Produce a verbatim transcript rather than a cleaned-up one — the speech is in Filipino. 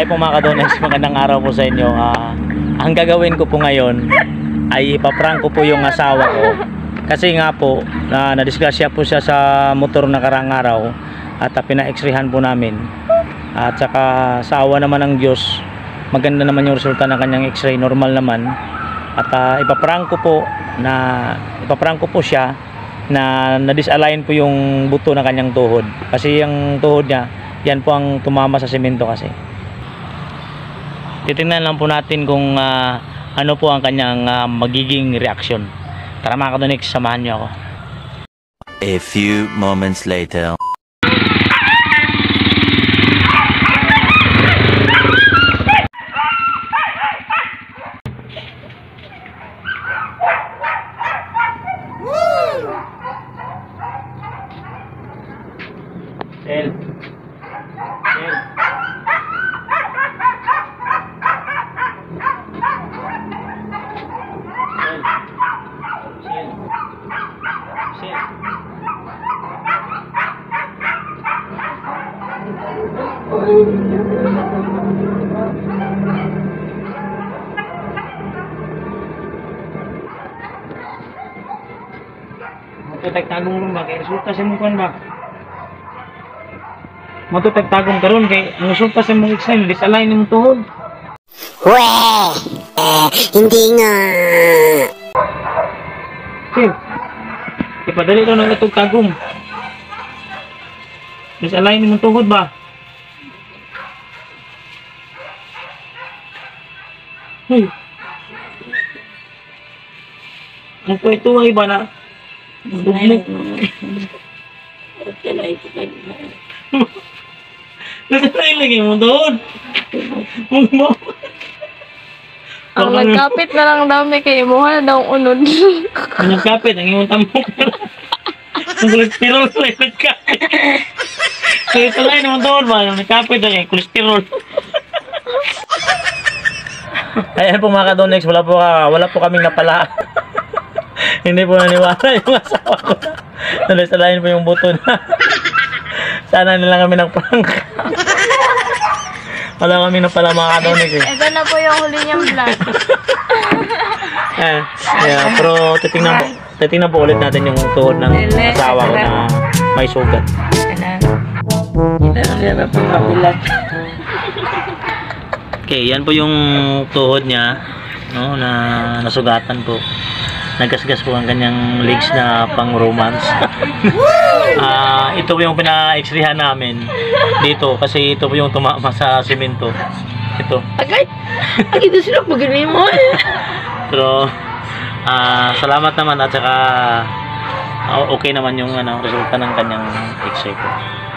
Ay po mga kadonex, magandang araw po sa inyo. uh, Ang gagawin ko po ngayon ay ipaprank ko po yung asawa ko. Kasi nga po, na nadisgrasya po siya sa motor na karang araw. At uh, pina-x-rayhan po namin. At saka sa awa naman ng Diyos, maganda naman yung resulta ng kanyang x-ray, normal naman. At uh, ipaprank ko po na ipaprank ko po siya na na-disalign po yung buto ng kanyang tuhod. Kasi yung tuhod niya, yan po ang tumama sa semento kasi. Titingnan lang po natin kung uh, ano po ang kanyang uh, magiging reaksyon. Tara mga kadonex, samahan niyo ako. A few moments later. Sel. Sel. Matutagtagong mo ba? Kaya resulta sa mong kuwan ba? Matutagtagong karon kay ang resulta sa mong exam, disalign yung tuhod. Weh! Eh, hindi nga. Sil, ipadali daw ng itong tagong. Disalign yung tuhod ba? Hey. Ang po ito ay ba na? Dugmok. Disalign lagi mo doon. Mo. Ang nagkapit na lang daw may kay mo na daw unod. Ang nagkapit, ang iyong tamok. Ang kolesterol sa nagkapit. Kaya ito lang naman doon ba? Ang nagkapit ang kolesterol. Ayan po mga kadonex, wala po, ka, wala po kaming napala. Hindi po naniwala yung asawa ko na. Nalisalain po yung buto na. Sana nila kami ng prank. Wala kami napala mga kadonex eh. Ito na po yung huli niyang vlog. Eh, yeah, pero titingnan po, titingnan po ulit natin yung tuhod ng asawa ko na may sugat. Okay, yan po yung tuhod niya, no, na nasugatan po. Nagasgas po ang kanyang legs na pang romance. uh, ito po yung pina-x-rayhan namin dito kasi ito po yung tumama sa semento. Ito. Agad! Agad na sila pag-galing mo. Pero uh, salamat naman at saka uh, okay naman yung ano, resulta ng kanyang x-ray po.